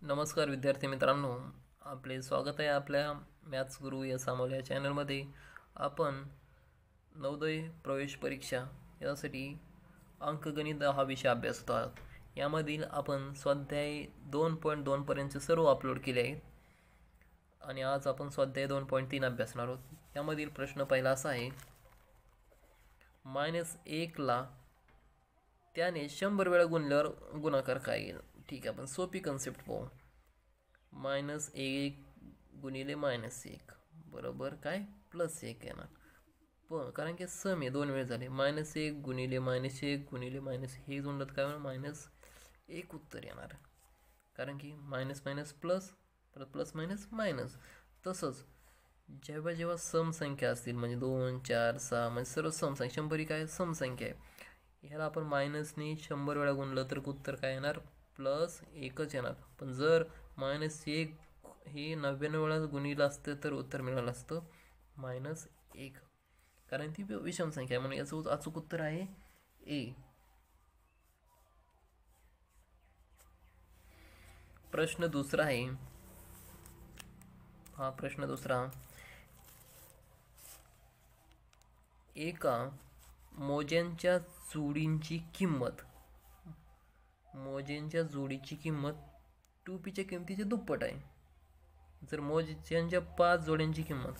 नमस्कार विद्यार्थी मित्रांनो, आपले स्वागत आहे आपल्या मॅथ्स गुरु या सामोल या चॅनलमध्ये. आपण नवोदय प्रवेश परीक्षा यासाठी अंकगणित हा विषय अभ्यासत आहोत. यामधील आपण स्वाध्याय 2.2 सर्व अपलोड केले आहेत आणि आज आपण स्वाध्याय 2.3 अभ्यासणार आहोत. यामधील प्रश्न पहिला असा आहे, -1ला त्याने 100 वेळा गुणल्यावर गुणाकार काय येईल. ठीक आहे, आपण सोपी कन्सेप्ट पाहू. -1 गुणिले -1 बरोबर काय +1 येणार. पण कारण की सम आहे, 2 वेळ झाले. -1 गुणिले -1 गुणिले -1 हे जोडलं काय होणार, -1 उत्तर येणार. कारण की मायनस मायनस प्लस, परत प्लस मायनस मायनस. तसंच जेव्हा जेव्हा समसंख्या असतील म्हणजे 2, 4, 6 म्हणजे सर्व समसंख्या, 100 ही काय समसंख्या आहे. ह्याला आपण मायनसने 100 वेळा गुणलं तर उत्तर काय येणार, +1च येणार. पण जर -1 हे 99 वेळा गुणिलं असतं तर उत्तर मिळालं असतं -1, कारण ती विषम संख्या आहे. म्हणून याचं अचूक उत्तर आहे ए. प्रश्न दुसरा आहे. हा प्रश्न दुसरा, एका मोज्यांच्या जोडीची किंमत 2pच्या किमतीच्या दुप्पट आहे. जर मोज्यांच्या 5 जोड्यांची किंमत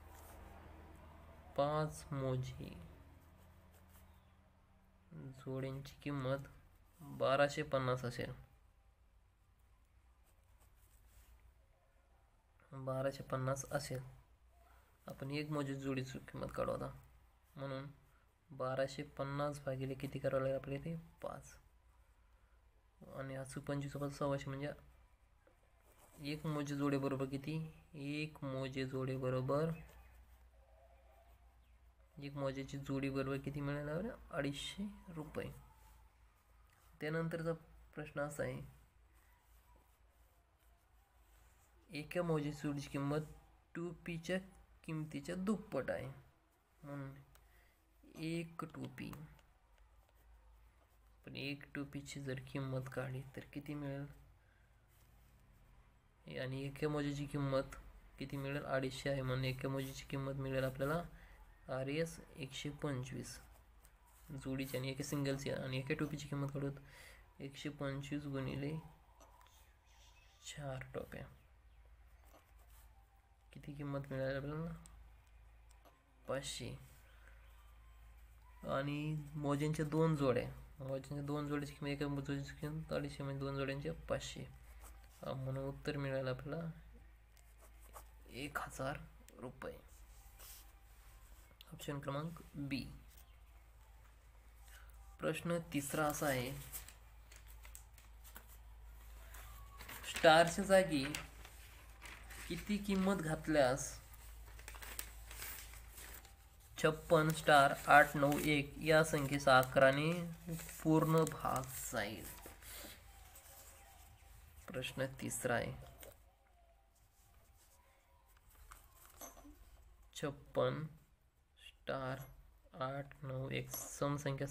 5 मोजे जोड्यांची किंमत 1250 असेल, 1250 असेल, आपण एक मोजे जोडीची किंमत काढू आता. म्हणून 1250 भागिले किती करावं लागेल आपल्याला, ते 5 आणि 25/600 म्हणजे एक मोजे जोडे बरोबर किती, एक मोजेची जोडी बरोबर किती मिळालं, 250 रुपये. त्यानंतरचा प्रश्न असा आहे, एका मोजेची जोडीची किंमत 2pच्या किमतीच्या दुप्पट आहे. म्हणून 1 2p, पण 1 2pची जर किंमत काढली तर किती मिळेल, आणि एका मोजेची किंमत किती मिळेल, 250 आहे. म्हणून एका मोजेची किंमत मिळेल आपल्याला RS 125 जोडीची, आणि एका सिंगलची. आणि एका टोपीची किंमत काढू, 125 गुणिले 4 टोप्या, किती किंमत मिळाली आपल्याला, 500. आणि मोज्यांच्या 2 जोड्या, जोड्याची किंमत, एका जोडीची किंमत 250 म्हणजे 2 जोड्यांच्या 500. म्हणून उत्तर मिळालं आपल्याला 1000 रुपये. ऑप्शन क्रमांक बी. प्रश्न तिसरा असा आहे, स्टारच्या जागी किती किंमत घातल्यास 56 स्टार 891 या संख्येचा 11ने पूर्ण भाग जाईल. प्रश्न तिसरा आहे, 56 स्टार 891 समसंख्या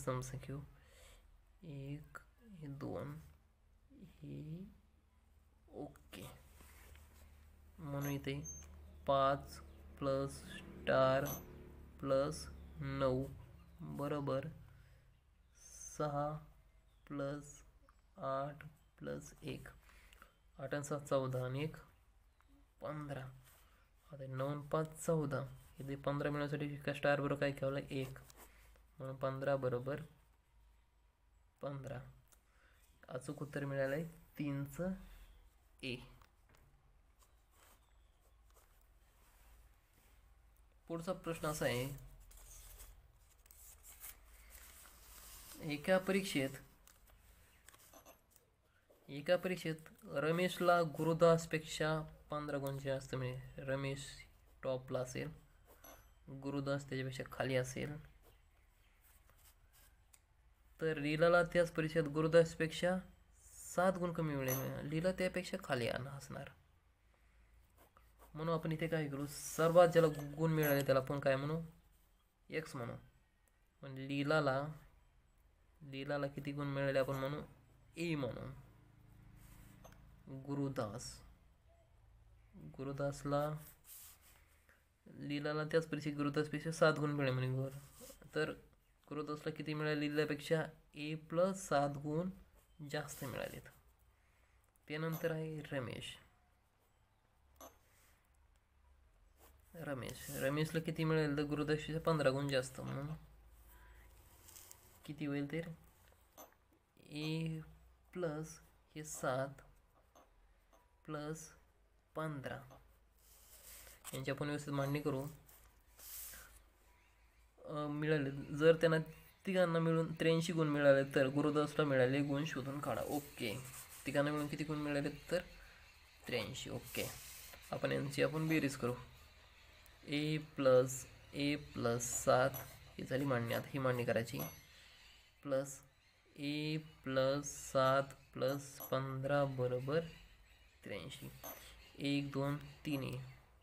1 2 हे ओके. म्हणून इथे 5 प्लस स्टार प्लस 9 बरोबर 6 प्लस 8 प्लस 1, 8 आणि 7 14 आणि 1 15. आता 9 आणि 5 14, इथे 15 मिळवण्यासाठी एका स्टार बरोबर काय ठेवलं, 1. म्हणून 15 बरोबर 15. अचूक उत्तर मिळालं आहे 3चं ए. पुढचा प्रश्न असा आहे, एका परीक्षेत रमेशला गुरुदासपेक्षा 15 गुण जास्त मिळेल. रमेश टॉपला असेल, गुरुदास त्याच्यापेक्षा खाली असेल, तर लीलाला त्याच परीक्षेत गुरुदासपेक्षा 7 गुण कमी मिळेल, लीला त्यापेक्षा खाली असणार. म्हणून आपण इथे काय करू, सर्वात ज्याला गुण मिळाले त्याला आपण काय म्हणू, x म्हणू. पण लीलाला किती गुण मिळाले आपण म्हणू, ए म्हणू. गुरुदासला लीलाला त्याच परीक्षेत गुरुदासपेक्षा 7 गुण मिळाले म्हणे. तर गुरुदासला किती मिळाले? लीलापेक्षा A+7 गुण जास्त मिळालेत. त्यानंतर आहे रमेशला किती मिळेल? तर गुरुदासपेक्षा 15 गुण जास्त, म्हणून किती होईल? तर A+7 + 15 यांची आपण व्यवस्थित मांडणी करू. मिळाले जर त्यांना तिघांना मिळून 83 गुण मिळाले तर गुरुदासला मिळाले गुण शोधून काढा. ओके, तिघांना मिळून किती गुण मिळाले? तर 83. ओके, आपण यांची बेरीज करू. A+7 ही झाली मांडणी. आता ही मांडणी करायची. Plus A+7 + 15 = 83. 1 2 3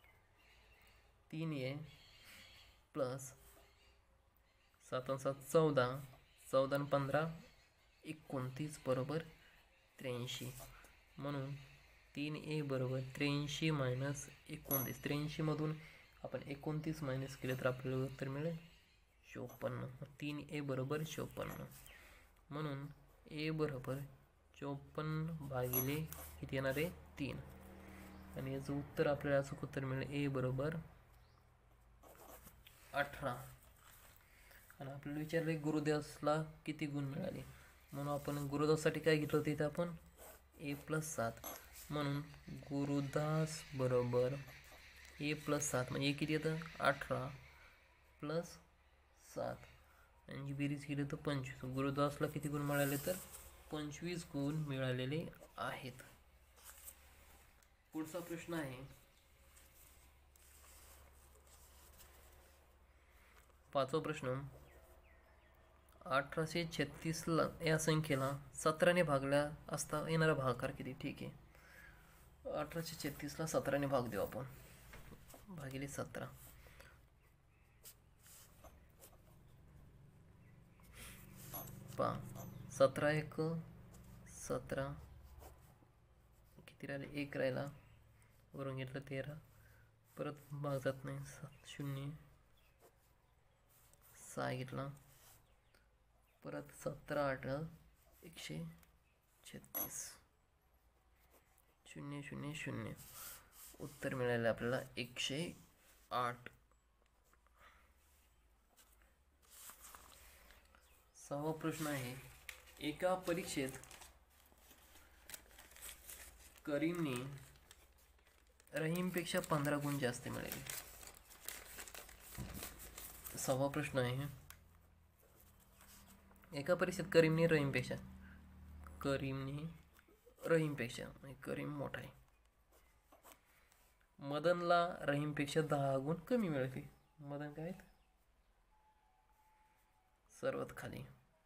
3 प्लस 7 7 14 14 15 29 = 83. म्हणून 3A = 83 - 29. 83 मधून आपण 29 मायनस केले तर आपल्याला उत्तर मिळेल 54. 3A = 54. म्हणून A = 54 भागिले किती येणार आहे? 3. आणि याचं उत्तर आपल्याला अचूक उत्तर मिळेल A = 18. आणि आपल्याला विचारलं गुरुदासला किती गुण मिळाले, म्हणून आपण गुरुदाससाठी काय घेतलं होतं? इथं आपण A+7. म्हणून गुरुदास बरोबर A+7 म्हणजे किती येतं? 18 + 7 आणि बेरीज केली तर 25. गुरुदासला किती गुण मिळाले? तर 25 गुण मिळालेले आहेत. पुढचा प्रश्न आहे 5वा प्रश्न. 1836 या संख्येला 17ने भागल्या असता येणारा भागाकार किती? ठीक आहे, 1836ला 17ने भाग देऊ आपण. भागिले 17. 17 1 17 किती राहिले? 1 राहिला, वरून घेतलं 13, परत भाग जात नाही. 0 6 घेतला, परत 17 8 136 0 0 0. उत्तर मिळाले आपल्याला 108. 6वा प्रश्न आहे. एका परीक्षेत करीमने रहीमपेक्षा 15 गुण जास्त मिळाले. 6वा प्रश्न आहे. एका परीक्षेत करीमने रहीमपेक्षा म्हणजे करीम मोठा आहे. मदनला रहीमपेक्षा 10 गुण कमी मिळाले. मदन काय आहेत? सर्वात खाली.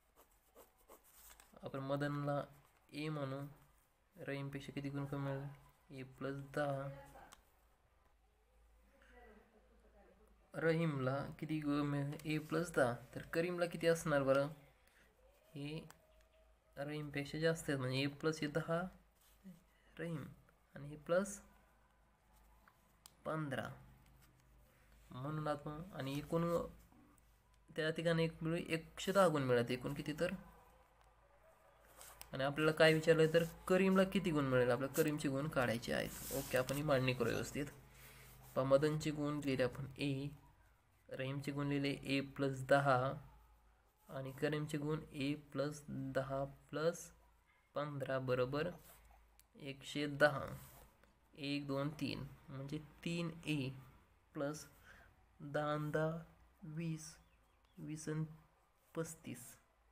आपण मदनला A म्हणू. रहीमपेक्षा किती गुण कमी मिळाले? A+10. रहीमला किती गुण मिळाले? A+10. तर करीमला किती असणार बरं? हे रहीमपेक्षा जास्त आहेत म्हणजे A+10 रहीम आणि हे +15. म्हणून आपण आणि एकूण त्या ठिकाणी मिळून 110 गुण मिळाले. एकूण किती? तर आणि आपल्याला काय विचारलं तर करीमला किती गुण मिळेल? आपल्याला करीमचे गुण काढायचे आहेत. ओके, आपण ही मांडणी करू व्यवस्थित. मदनचे गुण लिहिले आपण A, रहीमचे गुण लिहिले A+10 आणि करीमचे गुण A+10 + 15 = 110. 1 2 3 म्हणजे 3A + 10 10 20 20 आणि 35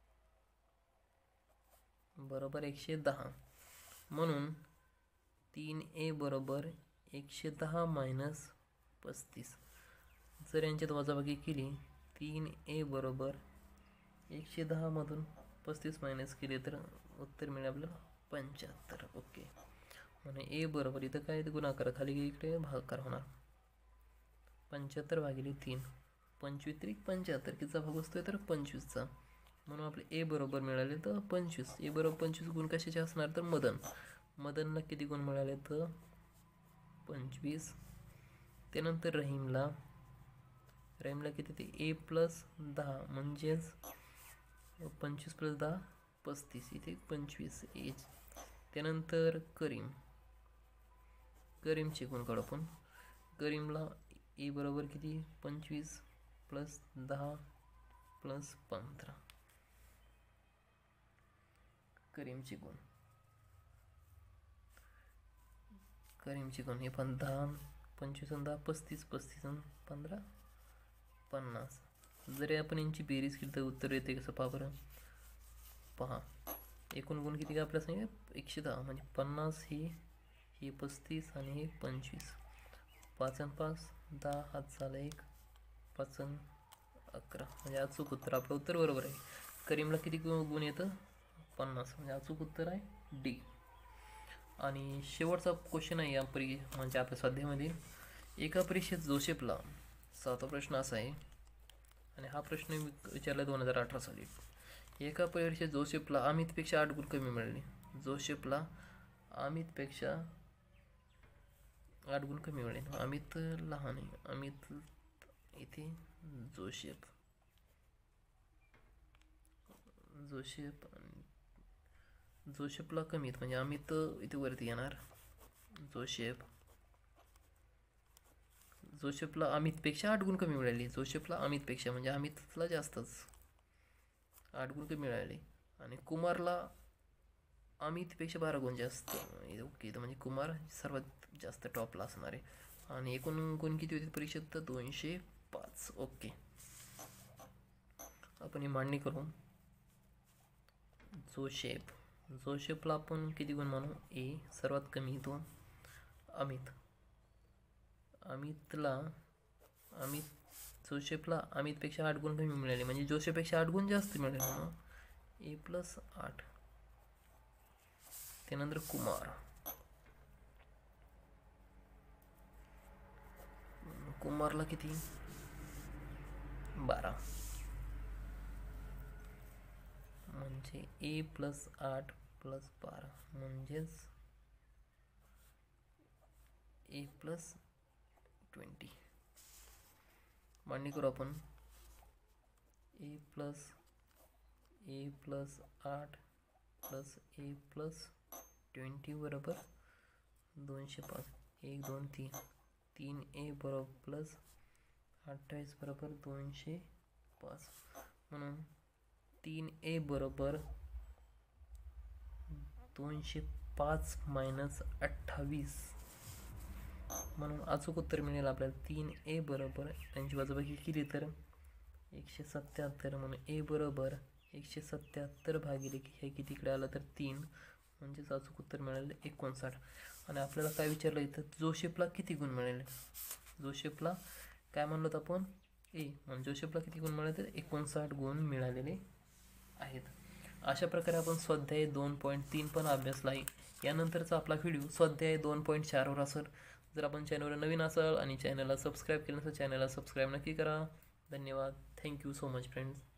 बरोबर 110. म्हणून 3A = 110 - 35. जर यांच्यात वजाबाकी केली 3A = 110 मधून 35 मायनस केले तर उत्तर मिळेल आपल्याला 75. ओके, म्हणजे A बरोबर इथं काय गुणाकार खाली इकडे भागाकार होणार. 75 भागिले 3. 25 × 75 कितीचा भाग असतोय? तर 25चा. म्हणून आपले A बरोबर मिळाले तर 25. A बरोबर 25 गुण कशाचे असणार? तर मदनला किती गुण मिळाले तर 25. त्यानंतर रहीमला किती ते A+10 म्हणजेच 25 + 10 35, इथे 25 एज. त्यानंतर करीमचे गुण काढू आपण. करीमला ए बरोबर किती 25 + 10 + 15. करीमचे गुण हे 10, 25 आणि 10 35, 35 आणि 15 50. जरी आपण यांची बेरीज केली तर उत्तर येते कसं पहा बरं. पहा एकूण गुण किती का आपल्या सांगितलं 110, म्हणजे 50 हे 35 आणि हे 25. 5 आणि 5 10, हात झाला 1, 5 आणि 11, म्हणजे अचूक उत्तर. आपलं उत्तर बरोबर आहे. करीमला किती गुण येतं 50, म्हणजे अचूक उत्तर आहे डी. आणि शेवटचा क्वेश्चन आहे या म्हणजे आपल्या स्वाध्यायामध्ये. एका परीक्षेत जोसेफला 7वा प्रश्न असा आहे, आणि हा प्रश्न विचारला 2018 साली. एका परीक्षेत जोसेफला अमितपेक्षा 8 गुण कमी मिळाले. जोसेफला अमितपेक्षा 8 गुण कमी मिळाले. अमित लहान आहे, अमित इथे जोसेफला कमीत, म्हणजे अमित इथे वरती येणार. जोसेफला अमितपेक्षा 8 गुण कमी मिळाले. जोसेफला अमितपेक्षा म्हणजे अमितला जास्तच 8 गुण कमी मिळाले. आणि कुमारला अमितपेक्षा 12 गुण जास्त. ओके, तर म्हणजे कुमार सर्वात जास्त टॉपला असणार आहे. आणि एकूण गुण किती होते परीक्षेत तर 205. ओके, आपण ही मांडणी करू. जोसेफला आपण किती गुण मानू. ए सर्वात कमी तो जोसेफला अमितपेक्षा 8 गुण कमी मिळाले, म्हणजे जोसेफपेक्षा 8 गुण जास्त मिळाले म्हणून A+8. त्यानंतर कुमारला किती 12, म्हणजे A+8 + 12 म्हणजेच A+20. मांडणी करू आपण. A+8 + A+20 बरोबर 205. 1 2 3 3A बरोबर +28 बरोबर 205. म्हणून 3A बरोबर 205 - 28, म्हणून अचूक उत्तर मिळेल आपल्याला. 3A बरोबर त्यांची बाजूबाकी केली तर 177, म्हणून A बरोबर 177 भागिले हे कितीकडे आलं तर 3, म्हणजेच अचूक उत्तर मिळाले 59. आणि आपल्याला काय विचारलं इथं, जोसेफला किती गुण मिळाले. जोसेफला काय म्हणलो तर आपण ए, म्हणजे जोसेफला किती गुण मिळाले तर 59 गुण मिळालेले आहेत. अशा प्रकारे आपण स्वाध्याय 2.3 पण अभ्यासला आहे. यानंतरचा आपला व्हिडिओ स्वाध्याय 2.4 वर असेल. जर आपण चॅनलवर नवीन असाल आणि चॅनलला सबस्क्राईब केलं नसेल, चॅनलला सबस्क्राईब नक्की करा. धन्यवाद. Thank you so much friends.